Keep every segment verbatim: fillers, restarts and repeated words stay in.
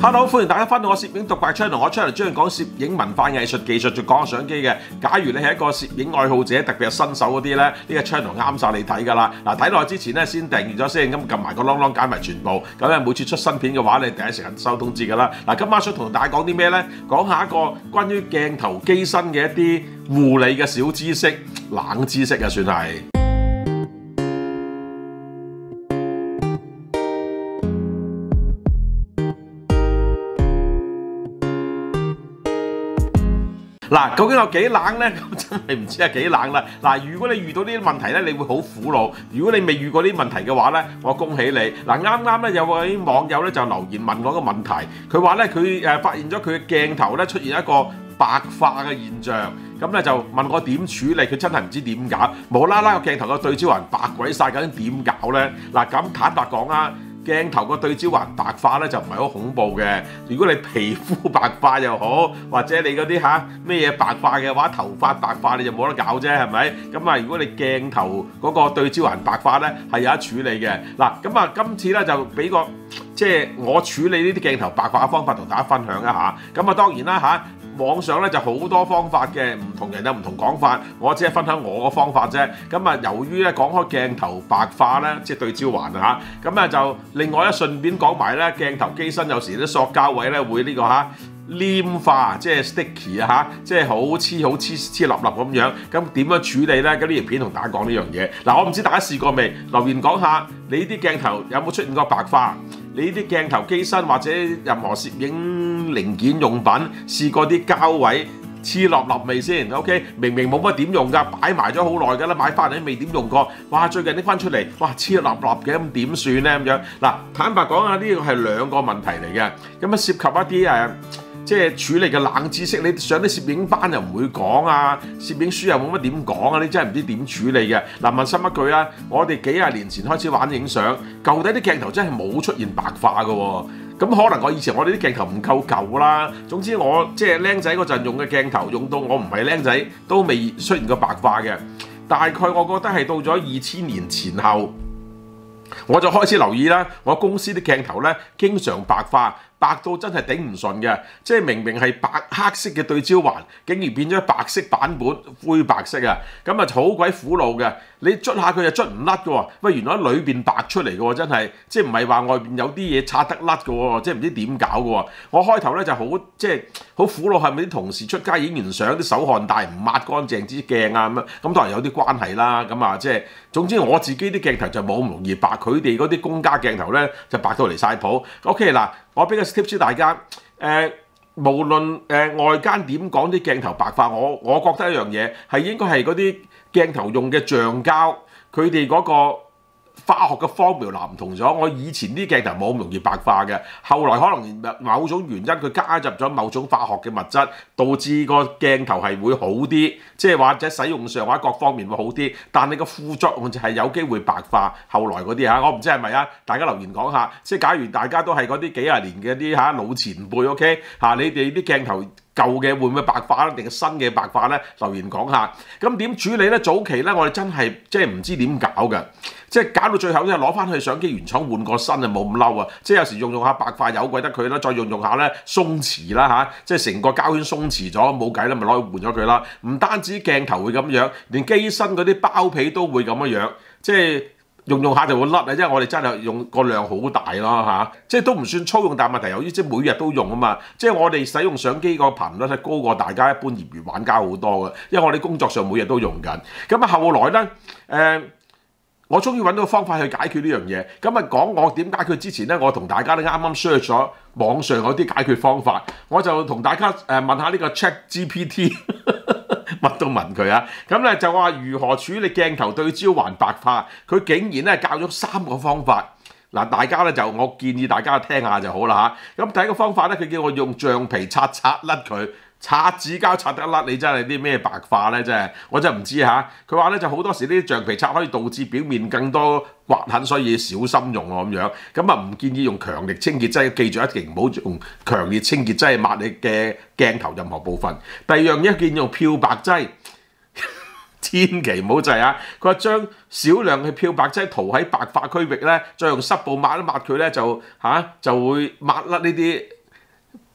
Hello， 歡迎大家翻到我攝影讀百 channel， 我 channel 專講攝影文化藝術技術，就講相機嘅。假如你係一個攝影愛好者，特別係新手嗰啲咧，呢、呢個 channel 啱晒你睇㗎啦。嗱，睇落去之前咧，先訂閱咗先，咁撳埋個啷啷揀埋全部，咁咧每次出新片嘅話，你第一時間收通知㗎啦。嗱，今晚想同大家講啲咩咧？講下一個關於鏡頭機身嘅一啲護理嘅小知識，冷知識啊，算係。嗱，究竟有幾冷咧？咁真係唔知係幾冷啦。嗱，如果你遇到呢啲問題咧，你會好苦惱。如果你未遇過呢啲問題嘅話咧，我恭喜你。嗱，啱啱咧有位網友咧就留言問我個問題，佢話咧佢誒發現咗佢嘅鏡頭咧出現一個白化嘅現象，咁咧就問我點處理，佢真係唔知點搞，無啦啦個鏡頭個對焦環白鬼晒，究竟點搞咧？嗱，咁坦白講啊，鏡頭個對焦環白化咧就唔係好恐怖嘅。如果你皮膚白化又好，或者你嗰啲嚇咩嘢白化嘅話，頭髮白化你就冇得搞啫，係咪？咁啊，如果你鏡頭嗰個對焦環白化咧係有得處理嘅。嗱，咁啊，今次咧就俾個即係我處理呢啲鏡頭白化嘅方法同大家分享一下。咁啊，當然啦嚇。網上咧就好多方法嘅，唔同人有唔同講法，我只係分享我個方法啫。咁啊，由於咧講開鏡頭白化咧，即係對焦環啊嚇，咁啊就另外咧順便講埋咧鏡頭機身有時啲塑膠位咧會呢個嚇黏化，即係 sticky 啊嚇，即係好黐好黐黐立立咁樣。咁點樣處理咧？咁呢條片同大家講呢樣嘢。嗱，我唔知大家試過未？留言講下你啲鏡頭有冇出現過白化？你啲鏡頭機身或者任何攝影零件用品試過啲膠位黐立立未先 ？OK， 明明冇乜點用㗎，擺埋咗好耐㗎啦，買翻嚟都未點用過。哇！最近拎翻出嚟，哇黐立立嘅，咁點算咧？咁樣嗱，坦白講啊，呢個係兩個問題嚟嘅。咁啊，涉及一啲誒。即係處理嘅冷知識，你上啲攝影班又唔會講啊，攝影書又冇乜點講啊，你真係唔知點處理嘅。嗱，問心一句啊，我哋幾廿年前開始玩影相，舊底啲鏡頭真係冇出現白化嘅喎。咁可能我以前我哋啲鏡頭唔夠舊啦。總之我即係僆仔嗰陣用嘅鏡頭，用到我唔係僆仔都未出現過白化嘅。大概我覺得係到咗二千年前後，我就開始留意啦。我公司啲鏡頭咧經常白化。白到真係頂唔順嘅，即係明明係白黑色嘅對焦環，竟然變咗白色版本灰白色啊！咁啊好鬼苦惱嘅，你捽下佢又捽唔甩嘅喎，喂原來裏邊白出嚟嘅喎，真係即係唔係話外邊有啲嘢擦得甩嘅喎，即係唔知點搞嘅喎。我開頭咧就好即係好苦惱，係咪啲同事出街影完相啲手汗大唔抹乾淨支鏡啊咁樣？咁當然有啲關係啦。咁啊即係總之我自己啲鏡頭就冇咁容易白，佢哋嗰啲公家鏡頭咧就白到離晒譜。OK 嗱。我俾個 tips 大家，誒、呃、無論誒、呃、外間點講啲鏡頭白化，我我覺得一樣嘢係應該係嗰啲鏡頭用嘅橡膠，佢哋嗰個化學嘅 formula 唔同咗。我以前啲鏡頭冇咁容易白化嘅，後來可能某種原因佢加入咗某種化學嘅物質，導致個鏡頭係會好啲，即係或者使用上或者各方面會好啲。但係個副作用就係有機會白化。後來嗰啲嚇，我唔知係咪啊？大家留言講下。即係假如大家都係嗰啲幾廿年嘅啲嚇老前輩 ，OK 嚇，你哋啲鏡頭舊嘅會唔會白化咧？定係新嘅白化咧？留言講下。咁點處理咧？早期咧，我哋真係即係唔知點搞嘅。即係搞到最後咧，攞翻去相機原廠換個新啊，冇咁嬲啊！即係有時用用下白化有鬼得佢啦，再用用下咧鬆弛啦嚇，即係成個膠圈鬆弛咗，冇計啦，咪攞去換咗佢啦。唔單止鏡頭會咁樣，連機身嗰啲包皮都會咁樣樣，即係用用下就會甩啊！因為我哋真係用個量好大咯嚇，即係都唔算粗用，但係問題由於即係每日都用啊嘛，即係我哋使用相機個頻率係高過大家一般業餘玩家好多嘅，因為我哋工作上每日都用緊。咁啊後來咧誒。呃我終於揾到個方法去解決呢樣嘢。咁啊講我點解決之前咧，我同大家咧啱啱 search 咗網上有啲解決方法，我就同大家誒問下呢個 ChatGPT， 乜都問佢啊。咁咧就話如何處理鏡頭對焦環白化，佢竟然咧教咗三個方法。嗱，大家咧就我建議大家聽下就好啦嚇。咁第一個方法咧，佢叫我用橡皮擦擦甩佢。擦紙膠擦得甩，你真係啲咩白化咧？真係我真係唔知嚇。佢話咧就好多時啲橡皮擦可以導致表面更多刮痕，所以小心用喎咁樣。咁啊唔建議用強力清潔劑，記住一定唔好用強烈清潔劑抹你嘅鏡頭任何部分。第二樣嘢建議用漂白劑，千祈唔好制啊！佢話將少量嘅漂白劑塗喺白化區域咧，再用濕布抹一抹佢咧，就嚇、啊、就會抹甩呢啲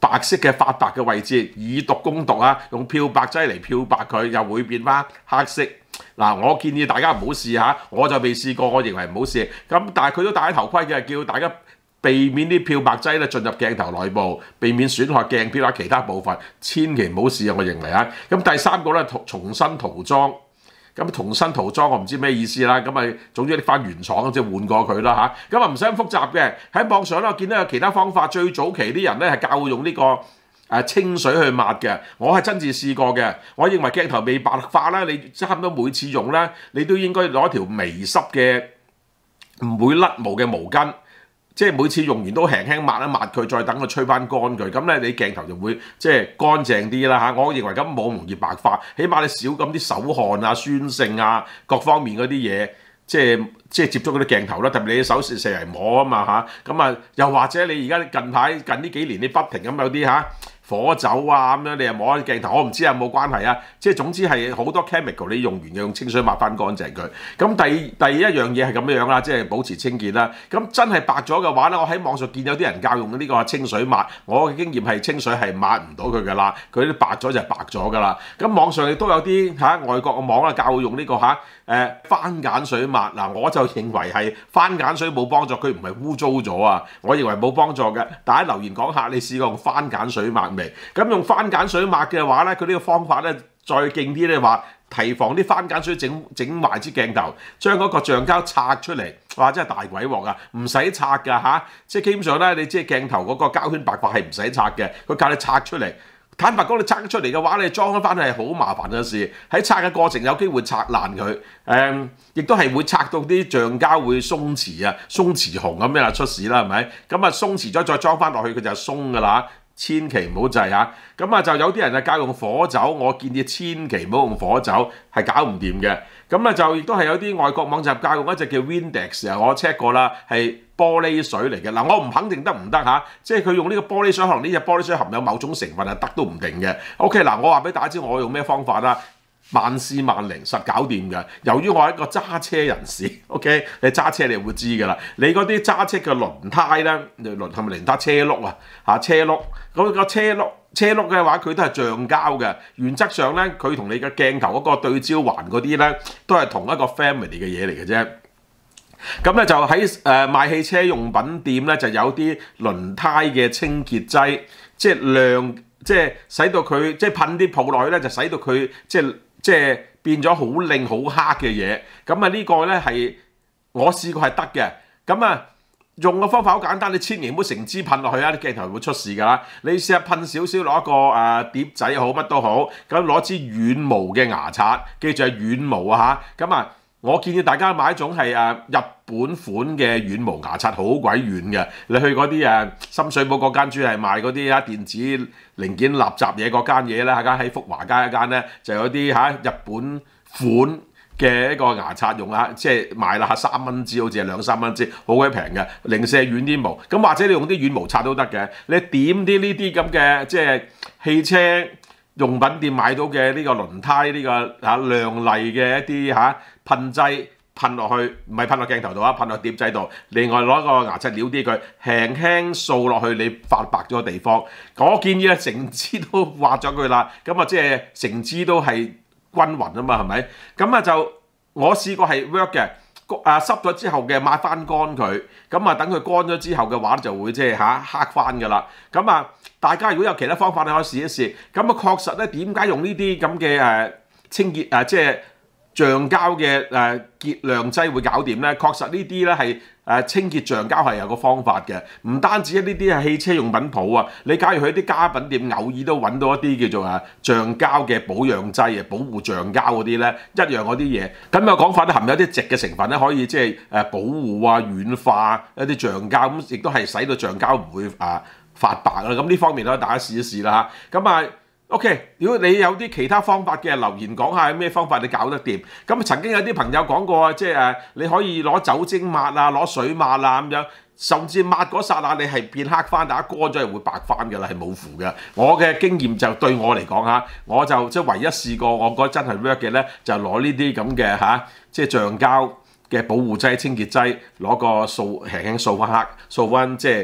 白色嘅發白嘅位置，以毒攻毒啊，用漂白劑嚟漂白佢，又會變翻黑色。嗱，我建議大家唔好試下，我就未試過，我認為唔好試。咁但係佢都戴頭盔嘅，叫大家避免啲漂白劑咧進入鏡頭內部，避免損害鏡片或者其他部分，千祈唔好試啊！我認為啊，咁第三個咧重新塗裝。咁重新塗裝我唔知咩意思啦，咁咪總之拎翻原廠即係換過佢啦嚇，咁啊唔使咁複雜嘅。喺網上咧我見到有其他方法，最早期啲人咧係教用呢個誒清水去抹嘅，我係真係試過嘅。我認為鏡頭未白化啦，你差唔多每次用咧，你都應該攞條微濕嘅唔會甩毛嘅毛巾。即係每次用完都輕輕抹一抹佢，再等佢吹翻乾佢，咁咧你鏡頭就會即係乾淨啲啦嚇。我認為咁冇咁容易白化，起碼你少咁啲手汗啊、酸性啊各方面嗰啲嘢，即係即係接觸嗰啲鏡頭啦。特別你啲手成日摸啊嘛嚇，咁啊又或者你而家近排近呢幾年你不停咁有啲嚇火酒啊咁樣，你又摸啲鏡頭，我唔知有冇關係啊。即係總之係好多 chemical， 你用完嘅用清水抹翻乾淨佢。咁第第一樣嘢係咁樣啦，即係保持清潔啦。咁真係白咗嘅話咧，我喺網上見有啲人教用呢個清水抹，我嘅經驗係清水係抹唔到佢噶啦，佢啲白咗就係白咗噶啦。咁網上亦都有啲嚇外國嘅網啦教用呢個嚇誒番梘水抹。嗱，我就認為係番梘水冇幫助，佢唔係污糟咗啊，我認為冇幫助嘅。大家留言講下，你試過用番梘水抹？咁用番梘水抹嘅話咧，佢呢個方法咧再勁啲咧，話提防啲番梘水整整壞支鏡頭，將嗰個橡膠拆出嚟，哇！真係大鬼鑊啊！唔使拆㗎嚇，即係基本上咧，你即係鏡頭嗰個膠圈白化係唔使拆嘅，佢教你拆出嚟。坦白講，你拆出嚟嘅話，你裝翻係好麻煩嘅事。喺拆嘅過程有機會拆爛佢，誒、嗯，亦都係會拆到啲橡膠會鬆弛啊，鬆弛紅咁樣啊出事啦，係咪？咁啊鬆弛咗再裝翻落去，佢就鬆㗎啦。千祈唔好制嚇，咁啊就有啲人啊教用火酒，我建議千祈唔好用火酒，係搞唔掂嘅。咁啊就亦都係有啲外國網站教用一隻叫 Windex 啊，我 check 過啦，係玻璃水嚟嘅。嗱，我唔肯定得唔得嚇，即係佢用呢個玻璃水，可能呢隻玻璃水含有某種成分係得都唔定嘅。OK， 嗱，我話俾大家知我用咩方法啦。萬試萬靈實搞掂嘅。由於我係一個揸車人士 ，OK， 你揸車你會知㗎啦。你嗰啲揸車嘅輪胎咧，輪係咪輪胎車轆啊？嚇車轆，嗰個車轆車轆嘅話，佢都係橡膠嘅。原則上咧，佢同你嘅鏡頭嗰個對焦環嗰啲咧，都係同一個 family 嘅嘢嚟嘅啫。咁咧就喺誒、呃、賣汽車用品店咧，就有啲輪胎嘅清潔劑，即係亮，即係使到佢即係噴啲泡落去咧，就使到佢即係。即係變咗好靚好黑嘅嘢，咁啊呢個咧係我試過係得嘅，咁啊用嘅方法好簡單，你千祈唔好成支噴落去啊，啲鏡頭會出事㗎啦。你試下噴少少攞個誒碟仔好乜都好，咁攞支軟毛嘅牙刷，記住係軟毛啊嚇，咁啊我建議大家買一種係誒日本款嘅軟毛牙刷，好鬼軟嘅。你去嗰啲誒深水埗嗰間專係賣嗰啲啊電子零件垃圾嘢嗰間嘢咧，間喺福華街一間咧就有啲嚇日本款嘅一個牙刷用啊，即係賣啦嚇三蚊支，好似係兩三蚊支，好鬼平嘅，零舍軟啲毛。咁或者你用啲軟毛刷都得嘅，你點啲呢啲咁嘅即係汽車用品店買到嘅呢個輪胎呢、這個嚇亮麗嘅一啲嚇噴劑噴落去，唔係噴落鏡頭度啊，噴落碟仔度。另外攞個牙刷撩啲佢，輕輕掃落去你發白咗嘅地方。我建議咧成支都畫咗佢啦，咁啊即係成支都係均勻啊嘛，係咪？咁啊就我試過係 work 嘅。啊濕咗之後嘅抹翻乾佢，咁啊等佢乾咗之後嘅話就會即係嚇黑翻㗎啦。咁啊大家如果有其他方法你可以試一試。咁啊確實咧點解用呢啲咁嘅誒清潔誒即係橡膠嘅誒潔亮劑會搞掂咧？確實呢啲咧係誒清潔橡膠係有個方法嘅，唔單止呢啲係汽車用品鋪啊，你假如去啲家品店偶爾都揾到一啲叫做誒橡膠嘅保養劑啊，保護橡膠嗰啲咧一樣嗰啲嘢。咁有講法咧含有啲矽嘅成分咧，可以即係誒保護啊軟化一啲橡膠，咁亦都係使到橡膠唔會啊發白啦。咁呢方面咧大家試一試啦嚇。咁啊〜OK， 如果你有啲其他方法嘅留言講下，有咩方法你搞得掂？咁曾經有啲朋友講過啊，即係誒你可以攞酒精抹啊，攞水抹啊咁樣，甚至抹嗰剎那你係變黑翻，大家乾咗係會白翻㗎啦，係冇符嘅。我嘅經驗就對我嚟講嚇，我就即係唯一試過，我覺得真係 work 嘅咧，就攞呢啲咁嘅嚇，即係橡膠嘅保護劑、清潔劑，攞個掃輕輕掃翻黑，掃翻即係。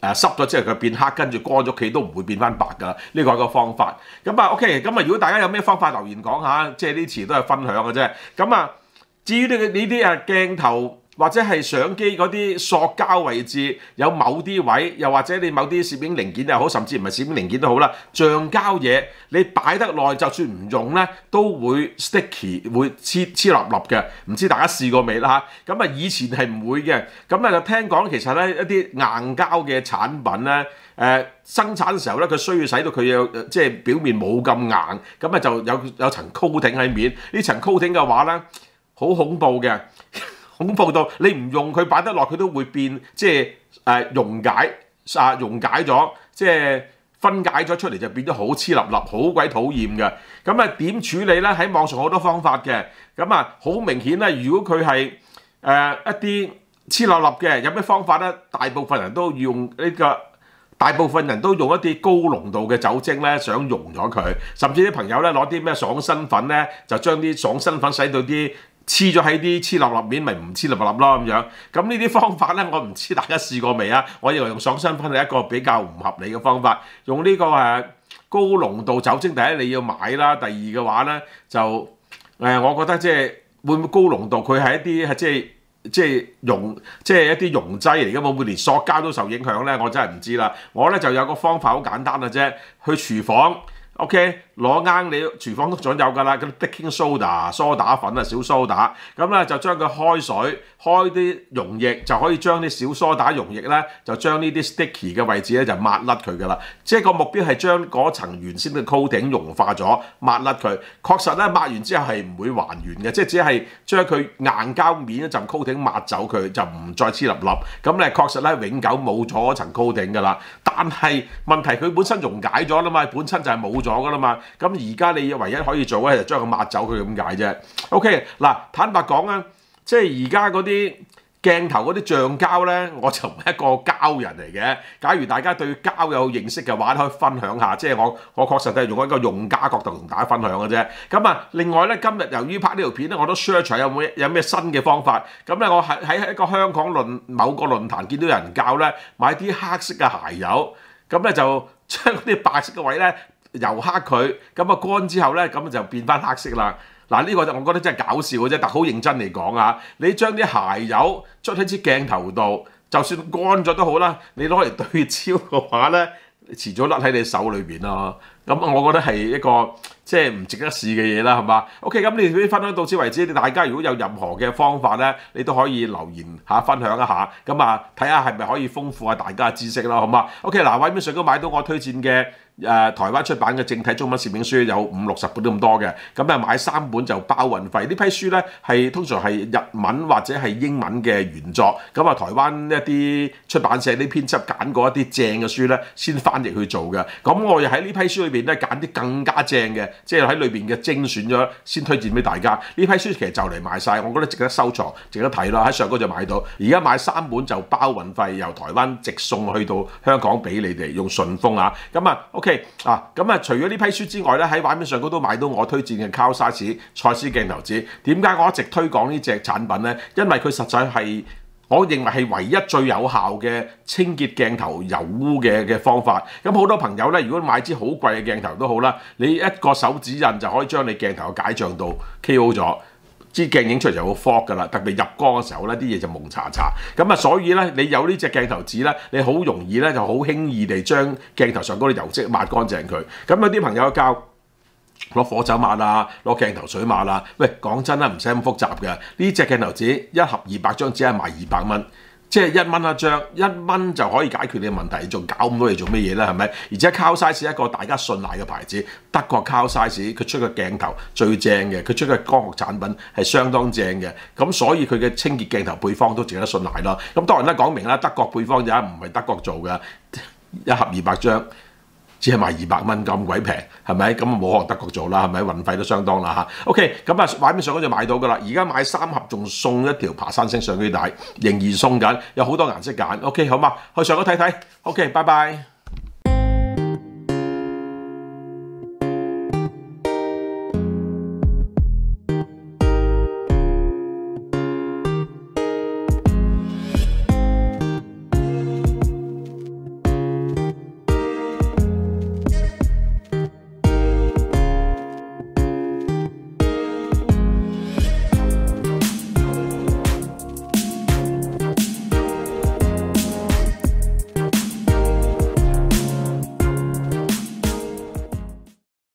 誒濕咗之後佢變黑，跟住乾咗佢都唔會變翻白㗎。呢個係個方法。咁啊 OK，咁啊如果大家有咩方法留言講下，即係呢次都係分享嘅啫。咁啊至於呢呢啲啊鏡頭或者係相機嗰啲塑膠位置有某啲位，又或者你某啲攝影零件又好，甚至唔係攝影零件都好啦，橡膠嘢你擺得耐，就算唔用咧，都會 sticky 會黐黐立立嘅。唔知大家試過未啦嚇？咁啊以前係唔會嘅，咁啊就聽講其實咧一啲硬膠嘅產品咧，誒、呃、生產嘅時候咧佢需要使到佢有即係表面冇咁硬，咁啊就有有層 coating 喺面，呢層 coating嘅話咧好恐怖嘅。恐怖到你唔用佢擺得落，佢都會變，即係誒溶解啊溶解咗，即係分解咗出嚟就變咗好黐立立，好鬼討厭嘅。咁啊點處理咧？喺網上好多方法嘅。咁啊好明顯咧，如果佢係誒一啲黐立立嘅，有咩方法咧？大部分人都用呢個，大部分人都用一啲高濃度嘅酒精咧，想溶咗佢。甚至啲朋友咧攞啲咩爽身粉咧，就將啲爽身粉使到啲黐咗喺啲黐立立面，咪唔黐立立咯咁樣。咁呢啲方法咧，我唔知大家試過未啊？我認為用爽身粉係一個比較唔合理嘅方法。用呢個誒高濃度酒精，第一你要買啦，第二嘅話咧就誒，我覺得即係會唔會高濃度？佢係一啲係即係即係溶即係一啲溶劑嚟嘅，會唔會連塑膠都受影響咧？我真係唔知啦。我咧就有個方法好簡單嘅啫，去廚房。OK， 攞啱你廚房都總有㗎啦，嗰啲 baking soda 梳打粉啊，小蘇打，咁咧就將佢開水，開啲溶液，就可以將啲小蘇打溶液咧，就將呢啲 sticky 嘅位置咧就抹甩佢㗎啦。即係個目標係將嗰層原先嘅 coating 溶化咗，抹甩佢。確實咧，抹完之後係唔會還原嘅，即係只係將佢硬膠面一陣 coating 抹走佢，就唔再黐立立。咁咧確實咧永久冇咗嗰層 coating㗎啦。但係問題佢本身溶解咗啦嘛，本身就係冇咗㗎啦嘛。咁而家你唯一可以做咧，就將佢抹走佢咁解啫。OK， 嗱，坦白講啊，即係而家嗰啲鏡頭嗰啲橡膠咧，我就唔係一個膠人嚟嘅。假如大家對膠有認識嘅話，可以分享下。即係我我確實都係用一個用家角度同大家分享嘅啫。咁啊，另外咧，今日由於拍呢條片咧，我都 search 下有冇有咩新嘅方法。咁咧，我喺喺一個香港論某個論壇見到有人教咧，買啲黑色嘅鞋油，咁咧就將啲白色嘅位咧油黑佢，咁啊乾之後咧，咁就變翻黑色啦。嗱，呢個就我覺得真係搞笑嘅啫，但好認真嚟講啊，你將啲鞋油捽喺支鏡頭度，就算乾咗都好啦，你攞嚟對焦嘅話咧，遲早甩喺你手裏邊咯。咁我覺得係一個即係唔值得試嘅嘢啦，係嘛 ？OK，咁你哋分享到此為止。大家如果有任何嘅方法咧，你都可以留言下分享一下，咁啊睇下係咪可以豐富下大家嘅知識咯，好嘛 ？OK， 嗱，位面上都買到我推薦嘅。誒、呃、台灣出版嘅正體中文攝影書有五六十本咁多嘅，咁啊買三本就包運費。呢批書咧係通常係日文或者係英文嘅原作，咁啊台灣一啲出版社啲編輯揀過一啲正嘅書咧，先翻譯去做嘅。咁我又喺呢批書裏邊咧揀啲更加正嘅，即係喺裏邊嘅精選咗，先推薦俾大家。呢批書其實就嚟賣晒，我覺得值得收藏，值得睇啦。喺上高就買到，而家買三本就包運費，由台灣直送去到香港俾你哋用順豐啊。咁啊 OK 啊，咁啊除咗呢批書之外咧，喺畫面上高都買到我推薦嘅 Carl Zeiss 蔡司鏡頭紙。點解我一直推廣呢隻產品咧？因為佢實在係我認為係唯一最有效嘅清潔鏡頭油污嘅嘅方法。咁好多朋友咧，如果買支好貴嘅鏡頭都好啦，你一個手指印就可以將你鏡頭嘅解像度 K O 咗。支鏡影出嚟就好 fog 㗎啦，特別入光嘅時候咧，啲嘢就蒙查查。咁啊，所以咧，你有呢隻鏡頭紙咧，你好容易咧就好輕易地將鏡頭上嗰啲油漬抹乾淨佢。咁有啲朋友教攞火酒抹啊，攞鏡頭水抹啊。喂，講真啦，唔使咁複雜嘅。呢隻鏡頭紙一盒二百張，只係賣二百蚊。即係一蚊一張，一蚊就可以解決你嘅問題，仲搞咁多嘢做咩嘢咧？係咪？而且 Carl Zeiss 一個大家信賴嘅牌子，德國 Carl Zeiss 佢出嘅鏡頭最正嘅，佢出嘅光學產品係相當正嘅，咁所以佢嘅清潔鏡頭配方都值得信賴咯。咁當然啦，講明啦，德國配方就唔係德國做嘅，一盒二百張。只係賣二百蚊咁鬼平，係咪？咁啊冇可能德國做啦，係咪？運費都相當啦嚇。OK，咁啊畫面上嗰就買到㗎啦。而家買三盒仲送一條爬山星相機帶，仍然送緊，有好多顏色揀。OK， 好嘛？去上嗰睇睇。OK，拜拜。